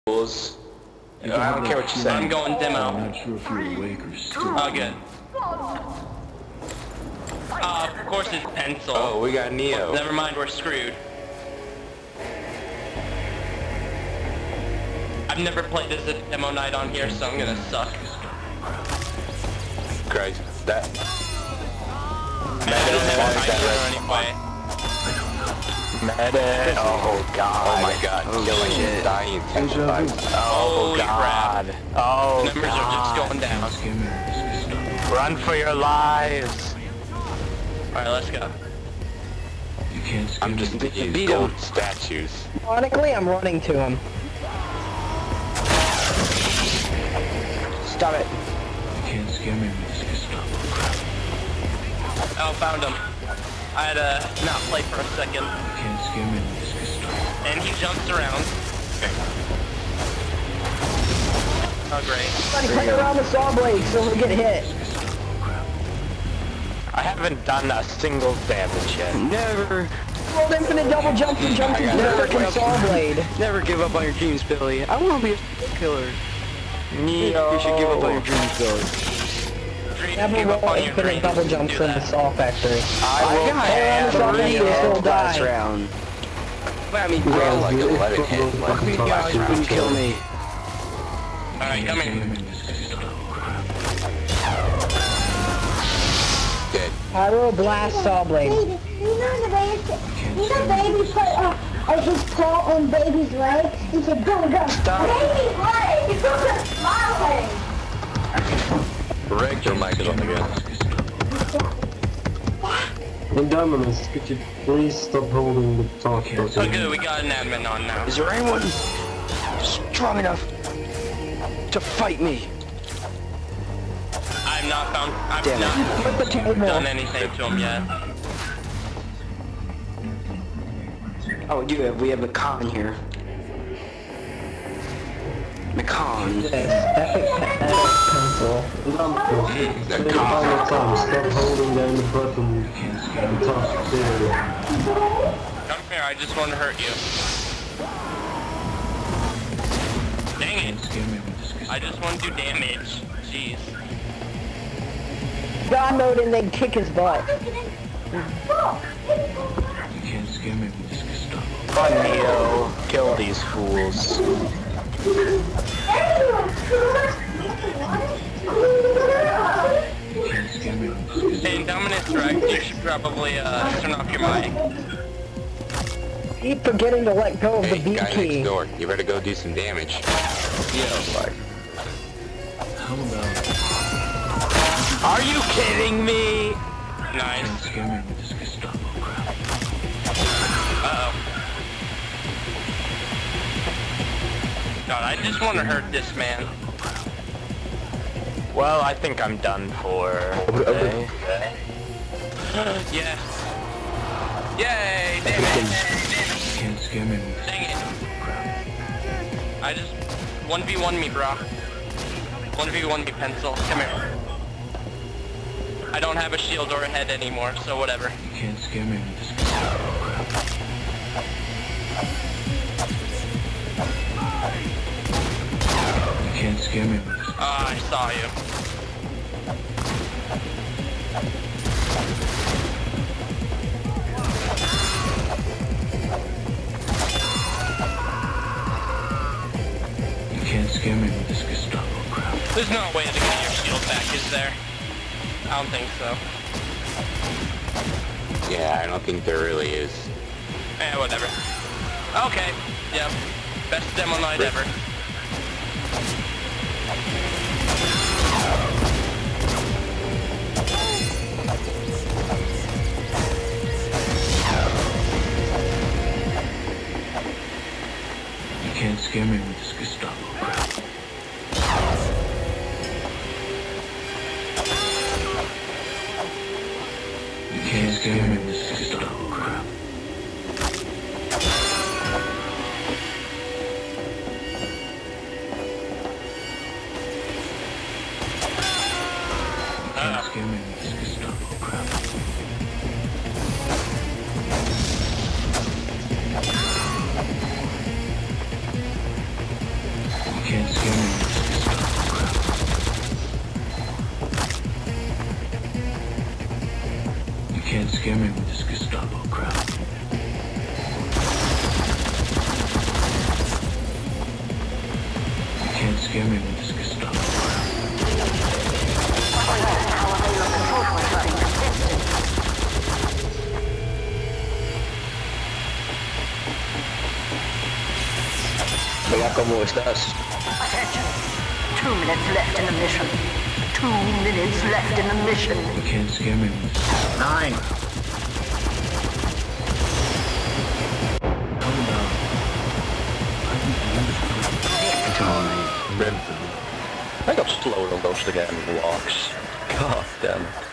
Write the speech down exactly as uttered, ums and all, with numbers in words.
rules. I don't care what you say. I'm going demo. I'm not sure if you're awake or still. Oh, good. Uh, of course it's pencil. Oh, we got Neo. Never mind, we're screwed. I've never played as a demo night on here, so I'm gonna suck. Christ, that. Man, I don't have a timer anyway. Meta. Oh god. Oh my god. Oh, Killing shit. and dying ten times. Oh Oh god. god. Oh The numbers god. are just going down. Run for your lives. Alright, let's go. You can't skip I'm just me. thinking Beat gold him. statues. Ironically, I'm running to him. Stop it. You can't scare me with this Gestapo crap. Oh, found him. I had to not play for a second. You can't scare me with this Gestapo. And he jumps around. Oh, great. Buddy, play around the saw blade so we get hit. Gestapo crap. I haven't done a single damage yet. Never. Rolled infinite double jumps and jumps into the freaking saw blade. Never give up on your dreams, Billy. I want to be a killer. Neo. You should give up on your dreams, Billy. Dream, Never give up roll on your infinite dreams. double jumps Do in the that. saw factory. I will have have three three heads heads last last round. I mean, well, like eleven hits. Like You guys wouldn't kill me. Alright, come Scare here. me with this Gestapo crap. Dead. Pyroblast saw blade. You know the baby, you know baby put uh, uh, his paw on baby's leg. He said, "Go, go." Baby's leg. It's on my leg. Rick, your mic is on again. Indominus, could you please stop holding the talk Oh, button? good, we got an admin on now. Is there anyone strong enough to fight me? I've not found. I've Damn it. Put the not table. done anything to him yet. Oh, you have. We have Macan here. Macan. Epic pencil. Indominus, say the final time, stop holding down the button and talk clearly. Come here, I just want to hurt you. Dang You can't it. scare me with this Gestapo. I just want to do damage. Jeez. God mode and then kick his butt. You can't scare me with this Gestapo. Come on, Neo. Kill these fools. You can't scare me with this Gestapo. Hey, Dominus Rex, you should probably uh, turn off your mic. Keep forgetting to let go of Hey, the B guy key. next door, you better go do some damage. Yeah, like. How about Are you kidding me? you can't Nice. scare me with this Gestapo crap? Uh-oh. God, I just want to hurt this man. Well, I think I'm done for today. Yeah. Yay! Damn it! You can't scare me with this Dang it! Gestapo crap. I just one v one me, bro. one v one me, pencil. Come here. I don't have a shield or a head anymore, so whatever. You can't scare me with this Gestapo crap. You can't scare me with this. Ah, I saw you. You can't scare me with this Gestapo crap. There's no way to get your shield back, is there? I don't think so. Yeah, I don't think there really is. Eh, whatever. Okay. Yeah. Best demo night ever. You can't scare me with this Gestapo crap. You can't scare me with this Gestapo crap. You can't scare me with this Gestapo crap. can't scare me with this Gestapo crap. You can't scare me with this Gestapo crap. You can't scare me with this Gestapo crap. Hola, ¿cómo estás? Attention. Two minutes left in the mission. Two minutes left in the mission. You can't scare me with this. Nine. Calm down. I got slowed on those again walks. God damn it.